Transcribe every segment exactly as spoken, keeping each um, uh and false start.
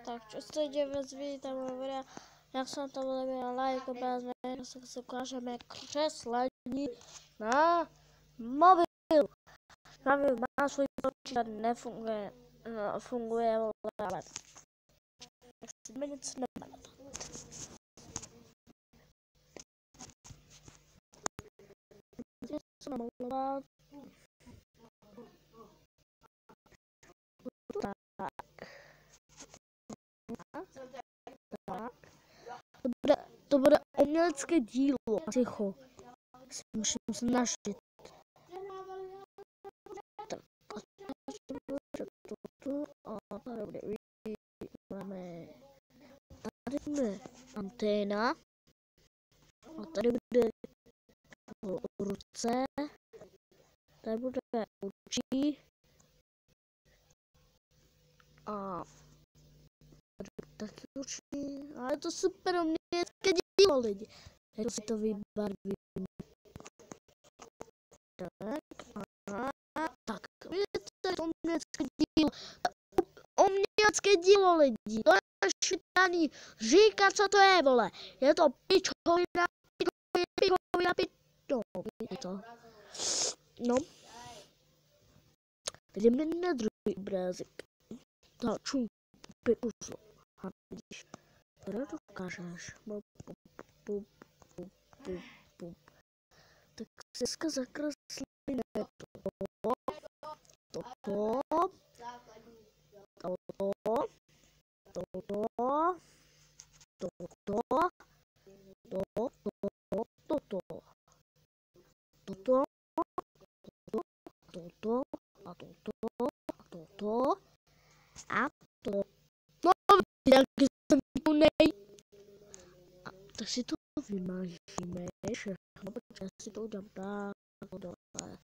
tak častěji vezvíte videa, jak jsem to měla like, obrazně, tak se ukážeme kreslení na mobil. Pravý má svůj počítač, nefunguje, no, funguje, ale tak si mi nic nemáme. Co namalovat? Tak. Tak. To bude, to bude umělecké dílo. Ticho. Si musím snažit. Tak. A tady bude máme. Tady bude anténa. A tady bude ruce. Tady bude oči. A tady taky oči. A je to super umělecké dílo, lidi. Jak si to vybarvím. Tak. A tak. Vidíte, to umělecké dílo. Umělecké dílo, lidi. To je švitaný. Říká, co to je, vole. Je to pičovina, pičovina, pičovina, vidíte to. No. Jdeme na druhý obrázek. Tak, čum, pěkuzlo. A vidíš, tady dokážeš. Tak dneska zakreslíme toto, toto, toto, toto, toto, toto, toto, toto a toto a toto a to. No, tak jsem nej. A tak si to vymážíme všechno, protože já si to udělám tak dole.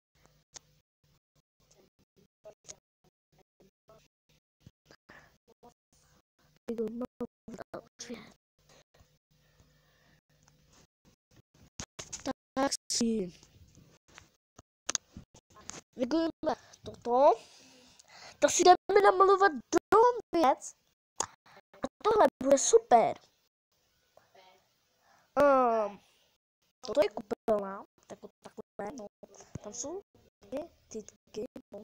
Tak si vygojíme toto, tak si jdeme namalovat druhou věc a tohle bude super. Um, toto je kupelna, tak takové, no, tam jsou dvě tytky, no.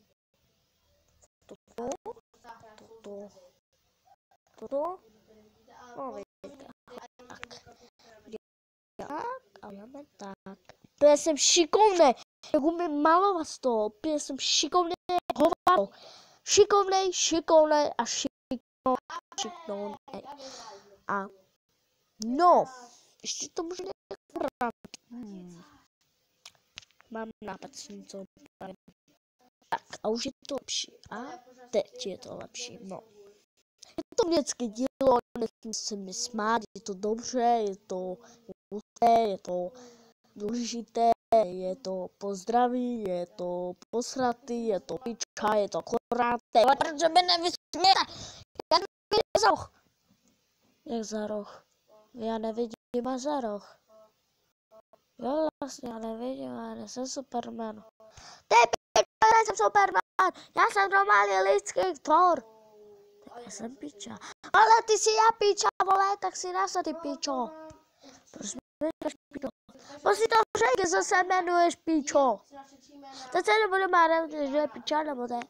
Toto, toto, toto, no vidíte, tak, tak, a máme tak. To jsem šikovnej, jak umím malovat z toho, já jsem šikovnej, hovado. Šikovnej, šikovnej a šikovnej, šikovnej. A no, ještě to můžu nějak upravit. Hmm. Mám nápad s něco upravit. Tak, a už je to lepší. A teď je to lepší, no. Je to umělecké dílo, nesmím se mi smát, je to dobře, je to husté, je to důležité, je to pozdraví, je to posratý, je to pička, je to koráté, ale proč by nevysměte? Jak je za roh? Jak za roh? Já nevidím a za roh. Jo, vlastně, já nevidím, já nejsem Superman. Ty pičo, já jsem Superman, já jsem normálně lidský tvor. Tak já jsem piča. Ale ty si já piča, vole, tak si nás ty pičo. Proč mi říkáš pičo? Proč si to řekl, že se jmenuješ pičo? Teď se nebudeme hádat, že je piča, nebo ne?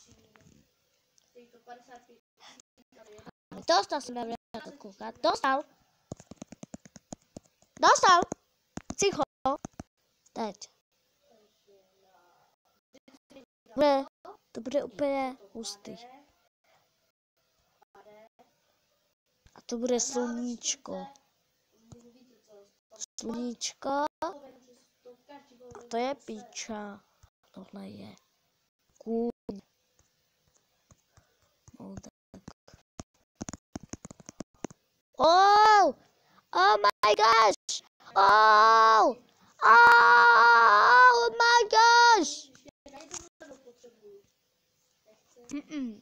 Dostal jsem nevěděl to koukat. Dostal. Dostal. Cicho. Teď. Bude, to bude úplně hustý. A to bude sluníčko. Sluníčko. A to je píča. Tohle je kůň. No, tak. Oh! Oh my gosh! Oh! Oh my gosh! Mm-mm.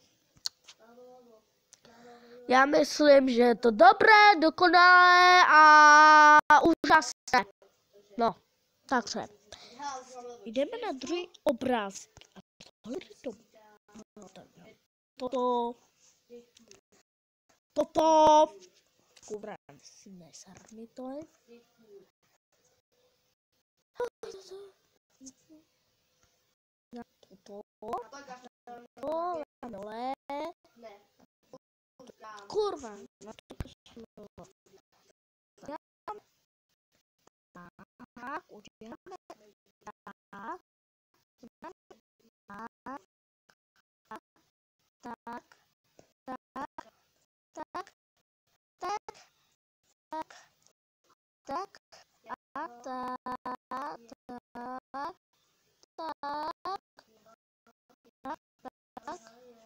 Já myslím, že je to dobré, dokonalé a úžasné. No, takže. Jdeme na druhý obrázek. A tohle je to. Toto. toto. Kurva, si neser mi to je. Na toto. To dole. Kurva, na to šlo. Tak, uděláme tak. Tak, tak, tak, tak, tak, tak, a tak, tak, tak, tak,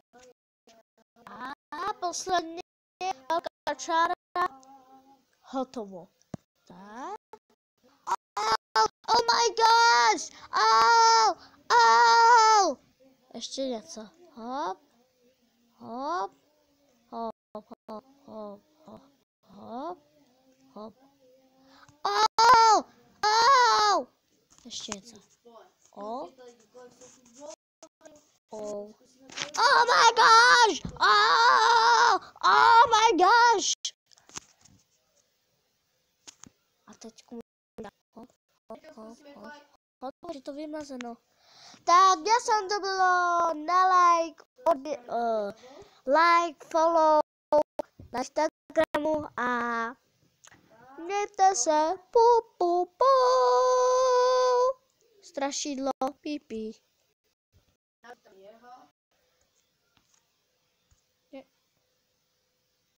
a posledně velká čára, hotovo. Tak. Oh, oh my gosh! Oh, oh! Ještě něco. Hop, hop, hop, hop, hop, hop, hop, hop. Oh, oh! Ještě něco. Oh, oh. Oh my gosh! Oh, oh my gosh! A teď hop, hop, hop, hop. Hop, je to vymazeno. Tak, já jsem to bylo na like, od, uh, like, follow na Instagramu a mějte se, pu, pu, pu. Strašidlo, pípí.